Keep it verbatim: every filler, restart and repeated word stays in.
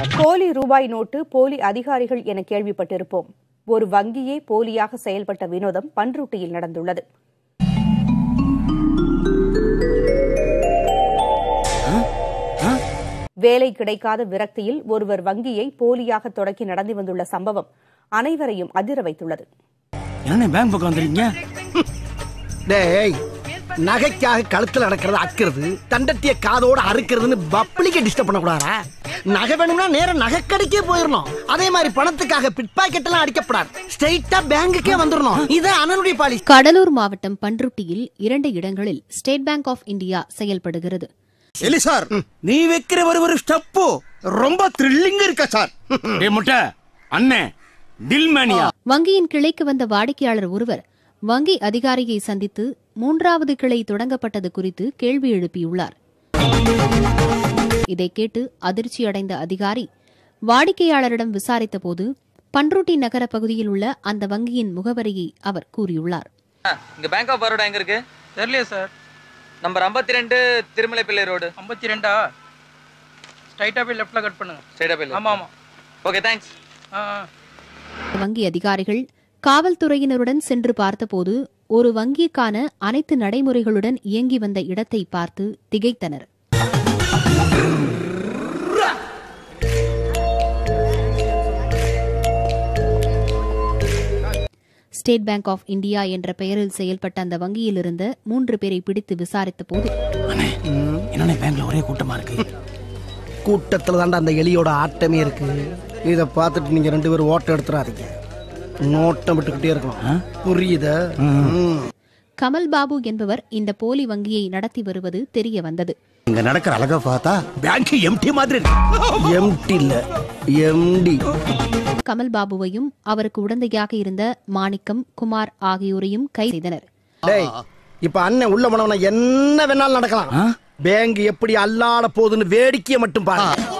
போலி ரூபாய் நோட்டு போலி அதிகாரிகள் என கேள்விப்பட்டிருப்போம். ஒரு வங்கியே போலியாக செயல்பட்ட வினோதம் பன்ருட்டியில் நடந்துள்ளது. வேலை கிடைக்காத விரக்தியில் ஒருவர் வங்கியை போலியாக தொடக்கி நடந்து வந்துள்ள சம்பவம் அனைவரையும் அதிர வைத்துள்ளது. நகைக்காக கழுத்துல நடக்கிறது அக்கிறது, தண்டட்டிய காதோட அறுக்கிறதுன்னு பப்ளிக்க டிஸ்டர்ப் பண்ணக்கூடாதா? நகை வேணும்னா நேரம் நகைக்கடைக்கே போயிடணும். அதே மாதிரி பணத்துக்காக பிட் பாக்கெட் எல்லாம் அடிக்கப்படாது, ஸ்ட்ரெயிட்டா பேங்குக்கே வந்துடணும். இது அனனுடைய பாலிசி. கடலூர் மாவட்டம் பன்ருட்டியில் இரண்டு இடங்களில் ஸ்டேட் பேங்க் ஆஃப் இந்தியா செயல்படுகிறது. சார், நீ வைக்கிற ஒரு ஒரு ஸ்டெப்பு ரொம்ப த்ரில்லிங் இருக்கா சார்? அண்ணே தில்மேனியா. வங்கியின் கிளைக்கு வந்த வாடிக்கையாளர் ஒருவர் வங்கி அதிகாரியை சந்தித்து மூன்றாவது கிளை தொடங்கப்பட்டது குறித்து கேள்வி எழுப்பியுள்ளார். இதை கேட்டு அதிர்ச்சியடைந்த அதிகாரி வாடிக்கையாளரிடம் விசாரித்தபோது பன்ருட்டி நகர பகுதியில் உள்ள அந்த வங்கியின் முகவரியை அவர் கூறியுள்ளார். பேங்க் ஆஃப் பரோடா எங்க இருக்கு? தெரியலையே சார். நம்பர் ஐம்பத்தி ரெண்டு திருமலை பிள்ளை ரோடு. ஐம்பத்தி ரெண்டா? ஸ்ட்ரைட்டா போய் லெஃப்ட்ல கட் பண்ணுங்க. ஸ்ட்ரைட்டா போய். ஆமா ஆமா. Okay, thanks. வங்கி அதிகாரிகள் காவல்துறையினருடன் சென்று பார்த்தபோது ஒரு வங்கிக்கான அனைத்து நடைமுறைகளுடன் இயங்கி வந்த இடத்தை பார்த்து திகைத்தனர். ஸ்டேட் பேங்க் ஆஃப் இந்தியா என்ற பெயரில் செயல்பட்ட அந்த வங்கியில் இருந்த மூன்று பேரை பிடித்து விசாரித்த போது பேங்க்ல ஒரே கூட்டமா இருக்கு. கூட்டத்துல தாண்டா அந்த எலியோட ஆட்டமே இருக்கு. இத பார்த்துட்டு நீங்க ரெண்டு பேரும் ஓட்ட எடுத்துறாதீங்க, நோட்டம் விட்டுக்கிட்டே இருக்கணும். புரியுதா? கமல் பாபு என்பவர் இந்த போலி வங்கியை நடத்தி வருவது தெரிய வந்தது. இங்க நடக்கிற அழகா பார்த்தா பேங்க் எம்டி மாதிரி. எம்டி இல்ல, எம்டி. கமல் பாபுவையும் அவருக்கு உடந்தையாக இருந்த மாணிக்கம், குமார் ஆகியோரையும் கைது செய்தனர். இப்ப அண்ணன் உள்ள போனவன என்ன வேணாலும் நடக்கலாம். பேங்க் எப்படி அல்லாட போகுதுன்னு வேடிக்கையை மட்டும் பாருங்க.